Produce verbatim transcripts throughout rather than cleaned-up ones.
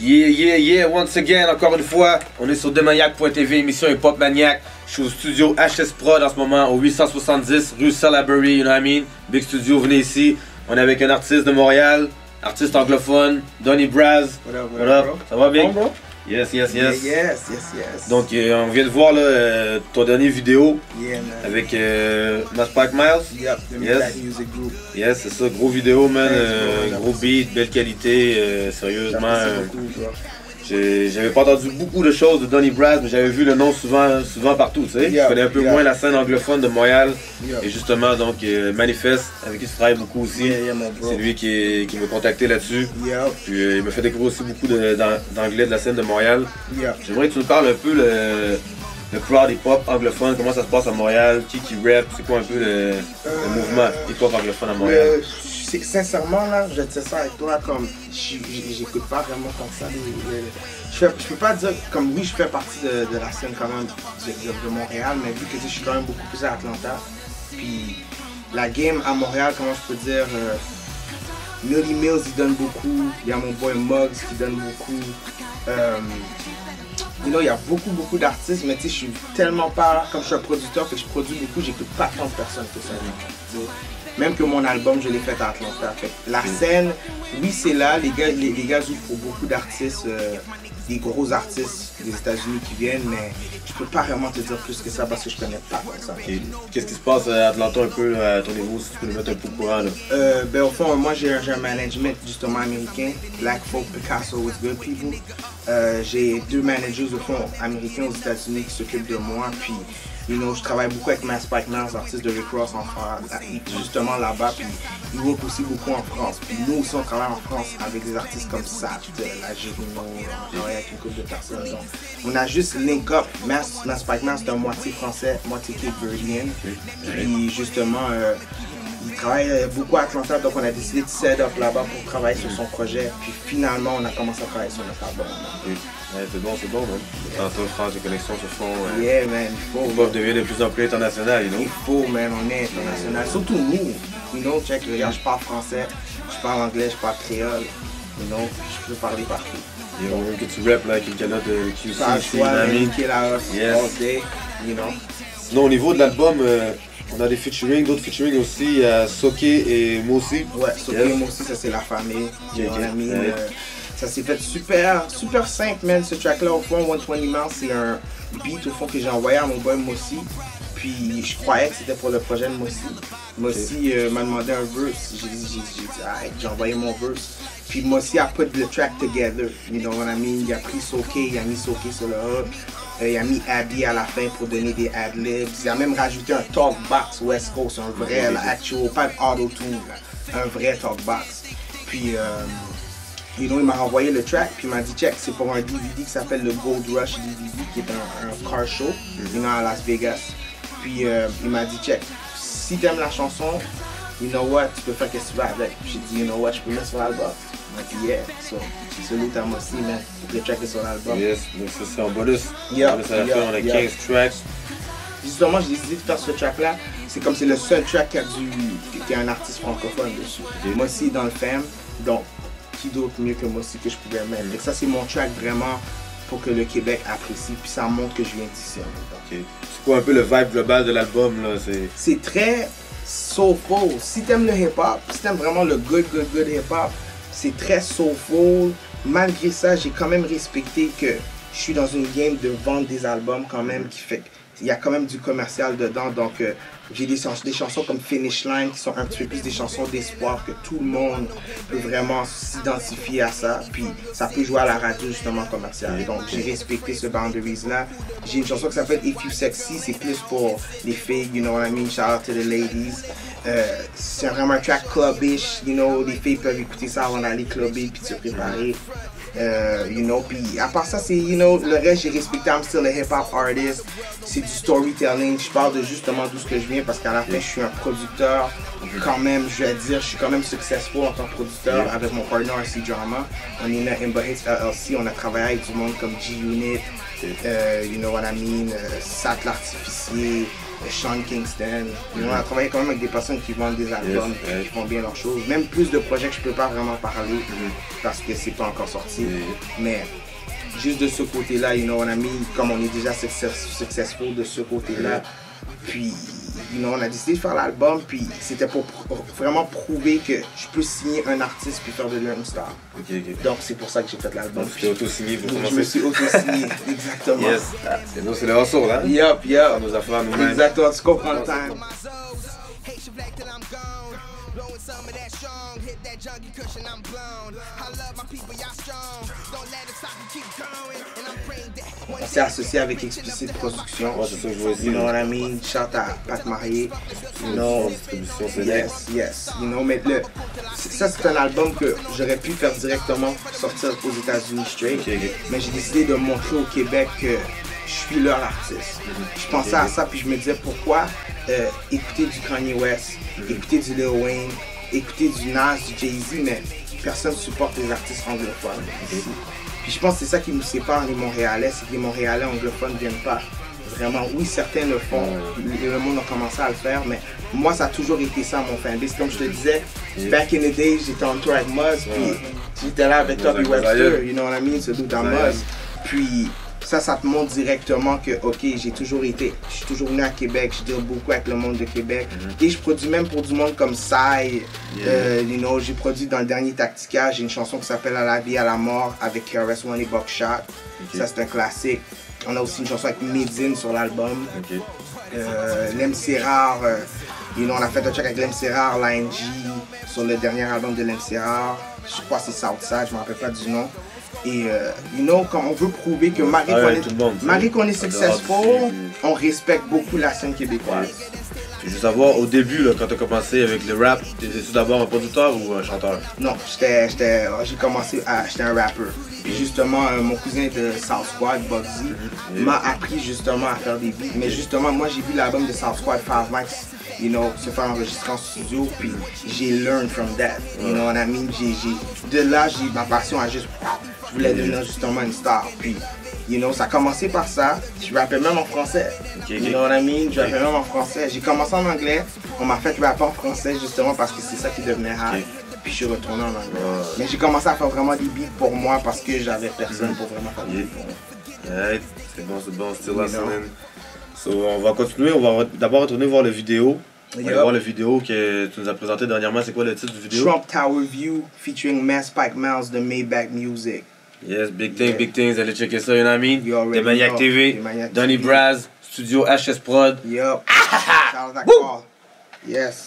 Yeah, yeah, yeah, once again, encore une fois, on est sur demaniac point t v, émission Hip Hop Maniac. Je suis au studio H S Prod en ce moment, au huit cent soixante-dix rue Salaberry, you know what I mean? Big studio, venez ici. On est avec un artiste de Montréal, artiste anglophone, Donny Braz. What up, what What up, up? bro? Ça va bien? Bon, bro? Yes, yes, yes. Yeah, yes, yes, yes. Donc, euh, on vient de voir là, euh, ton dernier vidéo yeah, man. avec euh, Maspike Miles. Yep, the Yes. Black Music Group. Yes, c'est ça, gros vidéo, man. Thanks, euh, bro. gros beat, belle qualité, euh, sérieusement. J'apprécie euh, beaucoup, bro. J'ai- J'avais pas entendu beaucoup de choses de Donny Braz, mais j'avais vu le nom souvent, souvent partout, tu sais. Yeah, Je connais un peu yeah. moins la scène anglophone de Montréal. Yeah. Et justement, donc, euh, Manifest, avec qui je travaille beaucoup aussi. Yeah, yeah, mon bro. C'est lui qui, qui m'a contacté là-dessus. Yep, Puis euh, il m'a fait découvrir aussi beaucoup de- d'an- d'anglais de la scène de Montréal. yep. J'aimerais que tu nous parles un peu le, le crowd hip-hop anglophone, comment ça se passe à Montréal, qui qui rap, c'est quoi un peu le, le mouvement hip-hop anglophone à Montréal. Euh, c'est- sincèrement, là, je te dis ça avec toi, comme, j- j- j'écoute pas vraiment comme ça. les- les- Je, fais- je peux pas dire, comme oui, je fais partie de, de la scène quand même de, de- de Montréal, mais vu que tu sais, je suis quand même beaucoup plus à Atlanta. Puis la game à Montréal, comment je peux dire, euh, Millie Mills, il donne beaucoup. Il y a mon boy Muggs qui donne beaucoup. Euh, you know, il y a beaucoup, beaucoup d'artistes, mais tu sais, je suis tellement pas, comme je suis un producteur, que je produis beaucoup, j'écoute pas tant de personnes que ça. tu sais. Même que mon album, je l'ai fait à Atlanta. Fait que la scène, oui, c'est là. Les gars, les, les gars ouvrent pour beaucoup d'artistes, euh, des gros artistes des États-Unis qui viennent, mais je peux pas vraiment te dire plus que ça parce que je connais pas comme ça. Ok. Qu'est-ce qui se passe à Atlanta un peu à ton niveau, si tu peux nous mettre un peu au courant là? Euh, ben, au fond, moi, j'ai un, j'ai un management justement américain, Black Folk Picasso with Good People. Euh, j'ai deux managers au fond américains aux États-Unis qui s'occupent de moi, puis you know, je travaille beaucoup avec Maspike Miles, artiste de Rick Ross en France, justement là-bas, puis il work aussi beaucoup en France. Puis nous aussi, on travaille en France avec des artistes comme ça, la Gérino, on travaille avec une couple de personnes. Donc, on a juste link up. Mas, Maspike Miles, c'est un moitié français, moitié Cape Verdean. Puis justement, euh, il travaille beaucoup à Atlanta, donc on a décidé de set up là-bas pour travailler sur son projet. Puis finalement, on a commencé à travailler sur notre album. Oui. Ouais, c'est bon, c'est bon, man. Tantôt, France, les connexions se font. Euh, Yeah, man, il faut. le pop devient de plus en plus international, you know? Il faut, man, on est international. Surtout nous. You know, check, regarde, je parle français, je parle anglais, je parle créole. You know, je peux parler partout. Et on veut que tu rappes là avec une calotte de Q C Pas le ici, choix, Nami. man, kill out Yes. all day, you know. Sinon, au niveau de l'album, euh, on a des featuring, d'autres featuring aussi. Il y a Soke et Moussi. Ouais, Sophie Yes. moi aussi, ça c'est la famille. Yeah, On yeah. a mis, Ouais. euh, ça s'est fait super, super simple, man. Ce track-là, au fond, cent vingt miles, c'est un beat au fond que j'ai envoyé à mon boy Moussi. Puis je croyais que c'était pour le projet de Moussi. Moussi euh, m'a demandé un verse. J'ai dit, j'ai j'ai dit, ah, j'ai envoyé mon verse. Puis Moussi a put the track together. You know what I mean? Il a pris Soke, il a mis Soke sur le hub. Euh, il a mis Abby à la fin pour donner des ad-libs. Il a même rajouté un talkbox West Coast, un vrai, là, actual, pas de auto-tune, là, un vrai talkbox. Puis, euh, you know, il m'a renvoyé le track, puis il m'a dit, check, c'est pour un D V D qui s'appelle le Gold Rush D V D, qui est un, un car show, you know, à Las Vegas. Puis, euh, il m'a dit, check, si t'aimes la chanson, you know what, tu peux faire ce que tu veux avec. J'ai dit, you know what, je peux mettre sur l'album. Il m'a dit, yeah, so, salute à moi aussi, man. Le track est sur l'album. Yes, donc ça c'est en bonus. Yeah, Bonus à la yeah, fin, on a yeah. quinze tracks. Justement, j'ai décidé de faire ce track-là. C'est comme c'est le seul track qui a, du, qui a un artiste francophone dessus. Ok. Moi aussi dans le femme, donc qui d'autre mieux que moi aussi que je pouvais mettre. Fait que ça, c'est mon track vraiment pour que le Québec apprécie. Puis ça montre que je viens d'ici en même temps. Ok. C'est quoi un peu le vibe global de l'album là? C'est C'est très soulful. Si t'aimes le hip-hop, si t'aimes vraiment le good, good, good hip-hop, c'est très soulful. Malgré ça, j'ai quand même respecté que je suis dans une game de vendre des albums quand même qui fait il y a quand même du commercial dedans, donc euh, j'ai des, chans des chansons comme Finish Line qui sont un petit peu plus des chansons d'espoir que tout le monde peut vraiment s'identifier à ça, puis ça peut jouer à la radio justement commerciale. Donc j'ai respecté ce boundaries là. J'ai une chanson qui s'appelle If You Sexy, c'est plus pour les filles, you know what I mean, shout out to the ladies. Euh, c'est vraiment un track clubbish, you know, les filles peuvent écouter ça avant d'aller clubber puis se préparer. Euh, you know, puis à part ça, c'est, you know, le reste, j'ai respecté, I'm still a hip-hop artist, c'est du storytelling, je parle de justement d'où ce que je viens parce qu'à la fin, je suis un producteur, quand même, je vais dire, je suis quand même successful en tant que producteur avec mon partner R C Drama, on est né à Imba Hits L L C, on a travaillé avec du monde comme G-Unit, euh, you know what I mean, euh, Sat l'Artificier, Sean Kingston. Mm-hmm. On a travaillé quand même avec des personnes qui vendent des albums, yes, qui font bien leurs choses. Même plus de projets que je peux pas vraiment parler mm-hmm. parce que c'est pas encore sorti. Mm-hmm. Mais juste de ce côté-là, you know what I mean, comme on est déjà success, successful de ce côté-là, mm-hmm. puis you know, on a décidé de faire l'album, puis c'était pour pr vraiment prouver que je peux signer un artiste puis faire de lui une star. Okay, okay. Donc c'est pour ça que j'ai fait l'album. Tu t'es auto-signé pour commencer? Je me suis auto-signé, exactement. Yes, c'est nous, c'est le hustle, hein? Yup, yup. Nos affaires, nous-mêmes. Exactement, tu comprends le time. On s'est associé avec Explicit Production. Ouais, c'est ça que je vois ici. You know what I mean? Shout à Pat Marié. You know, yes, yes. You know, mais le, ça c'est un album que j'aurais pu faire directement sortir aux États-Unis straight. Okay, okay. Mais j'ai décidé de montrer au Québec que je suis leur artiste. Mm-hmm. Je pensais okay, à ça puis je me disais pourquoi euh, écouter du Kanye West, mm-hmm. écouter du Lil Wayne, écouter du Nas, du Jay-Z, mais personne ne supporte les artistes anglophones. Okay. Puis je pense que c'est ça qui nous sépare les Montréalais, c'est que les Montréalais anglophones ne viennent pas. Vraiment, oui, certains le font, mm-hmm. le monde a commencé à le faire, mais moi ça a toujours été ça mon fanbase. Comme je te disais, yeah. back in the days, j'étais en tour avec Muzz, puis yeah. j'étais là avec Toby Webster, you know what I mean, ce dude à Muzz. Puis ça, ça te montre directement que, ok, j'ai toujours été, je suis toujours venu à Québec, je deal beaucoup avec le monde de Québec. Mm-hmm. Et je produis même pour du monde comme Psy, yeah. euh, you know, j'ai produit dans le dernier Tactica, j'ai une chanson qui s'appelle À la vie, à la mort avec K R S One et Buckshot. Okay. Ça, c'est un classique. On a aussi une chanson avec Medine sur l'album. Okay. Euh, L'M C Rare, euh, you know, on a fait un track avec L'M C Rare, l'A N G, sur le dernier album de L'M C Rare. Je crois que c'est Southside, je ne me rappelle pas du nom. Et, euh, you know, quand on veut prouver que Marie ah ouais, qu'on est, est successful, on respecte beaucoup la scène québécoise. Je veux savoir, au début, là, quand tu as commencé avec le rap, t'étais-tu d'abord un producteur ou un chanteur? Non, j'ai commencé à, j'étais un rappeur. Et justement, euh, mon cousin de South Squad, Bugsy, mm-hmm. m'a appris justement à faire des beats. Mais justement, moi j'ai vu l'album de South Squad, Five Max, you know, se faire enregistrer en studio, puis j'ai learned from that. You know what I mean? J'ai, j'ai, de là, j'ai ma passion à juste, je voulais devenir justement une star. Puis, you know, ça a commencé par ça. Je rappais même en français. Okay, you know what I mean? Je rappais même en français. J'ai commencé en anglais. On m'a fait rapper en français justement parce que c'est ça qui devenait hard. Okay. Puis je suis retourné en anglais. Ouais. Mais j'ai commencé à faire vraiment des beats pour moi parce que j'avais personne mm-hmm. pour vraiment faire des beats pour moi. Ouais, c'est bon, c'est bon. Still listening. So, on va continuer. On va d'abord retourner voir la vidéo. On va yep. voir la vidéo que tu nous as présentée dernièrement. C'est quoi le titre du vidéo? Trump Tower View featuring Mass Spike Miles de Maybach Music. Yes, big things, yeah. big things. Allez checker ça, you know what I mean? Des Maniac T V, Donny Braz, Studio H S Prod. Yup. Shout out that call. Yes.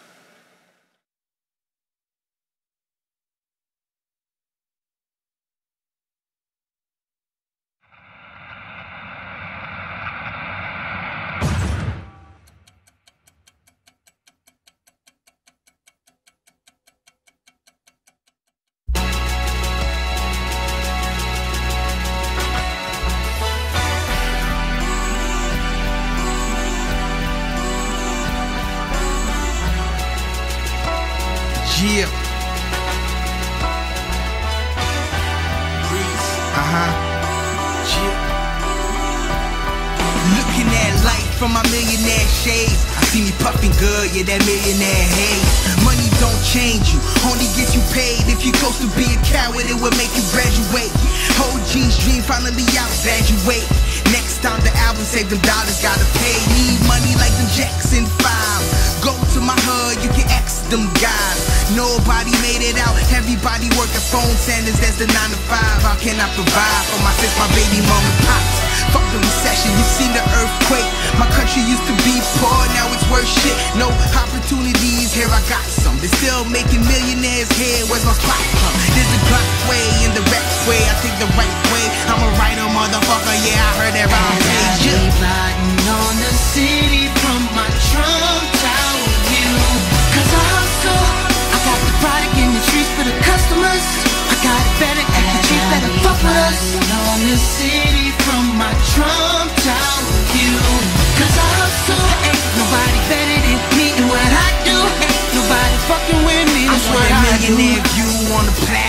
Yeah. Uh-huh. Yeah. Looking at life from my millionaire shades. I see me puffing good, yeah, that millionaire haze. Money don't change you, only gets you paid. If you're close to be a coward, it will make you graduate. Whole G's dream finally out, graduate. Next time the album, save them dollars, gotta pay. Need money like them Jackson five. Go to my hood, you can X them guys. Nobody made it out, everybody working phone centers, that's the nine to five. How can I provide for my sis, my baby mama pops? Fuck the recession, you seen the earthquake. My country used to be poor, now it's worth shit. No opportunities, here I got some. They're still making millionaires here, where's my spot from? There's the Glock way and the rap way, I think the right way. I'm a writer, motherfucker, yeah, I heard that round page. Yeah. Riding on the city from my Trump Tower view. Cause I hustle, I got the product in the streets for the customers. I got it better at the cheap, better fuck with us. On the city from my Trump Tower view. Cause I hustle, ain't nobody better than me and what I do. Ain't nobody fucking with me. I swear that millionaire view on the plateau.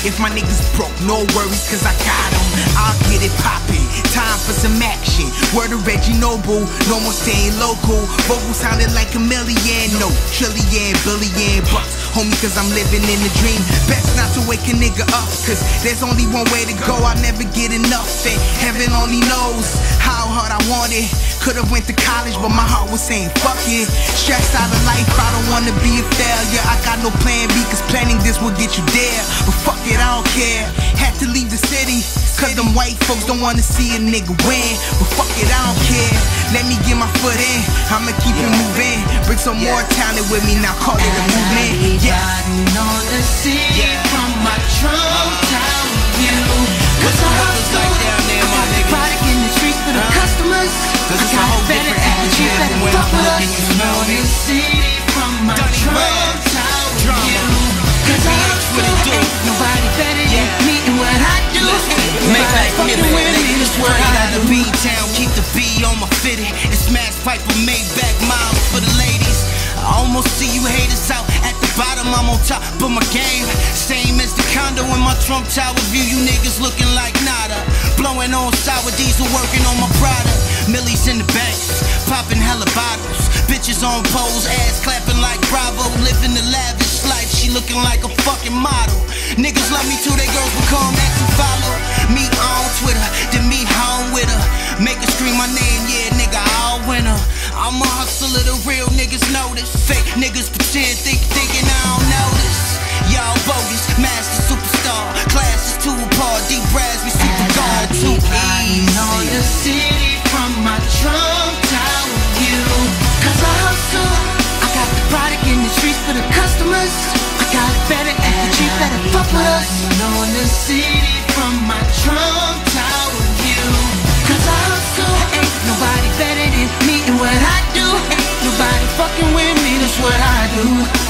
If my niggas broke, no worries, cause I got them. I'll get it poppin', time for some action. Word of Reggie Noble, no more staying local. Vocal sounded like a million, no, trillion, billion bucks. Homie, cause I'm living in a dream. Best not to wake a nigga up, cause there's only one way to go. I'll never get enough, and heaven only knows how hard I want it. Could've went to college, but my heart was saying fuck it. Stressed out of life, I don't wanna be a failure. I got no plan B, cause planning this will get you there. But fuck it, I don't care. Had to leave the city, cause them white folks don't wanna see a nigga win. But fuck it, I don't care. Let me get my foot in, I'ma keep it moving. Bring some more talent with me, now call it a movement. Yeah. Riding on the city from my trunk town view. Cause I hustle, I got the product in the streets for the customers. I got better attitude, better fuck with us. On the city from my trunk town view. Cause I hustle, ain't nobody better than me and what I do. Make Nobody fucking with me, this what I do. B-Town, keep the B on my fitted. And smash pipe with Maybach miles for the ladies. I almost see you haters out at the bottom, I'm on top of my game. Same as the condo in my Trump Tower view. You niggas looking like nada. Blowing on sour diesel, working on my product. Millies in the banks, popping hella bottles. Bitches on poles, ass clapping like Bravo. Living the lavish life, she looking like a fucking model. Niggas love me too, they girls become next and follow. Me on Twitter, then me home with her. Make her scream my name, yeah nigga, I'll win her. I'm a hustler, the real niggas know this. Fake niggas pretend, think, thinking I don't know this. Y'all bogus, master superstar. Classes two apart, deep brass, we super gone. Too Riding on the city from my trunk tower view. Cause I hustle, I got the product in the streets for the customers. I got better attitude, better fuck with us. Riding on the city from my trunk tower view. Cause I hustle, ain't nobody better than me and what I do. Ain't nobody fucking with me, that's what I do.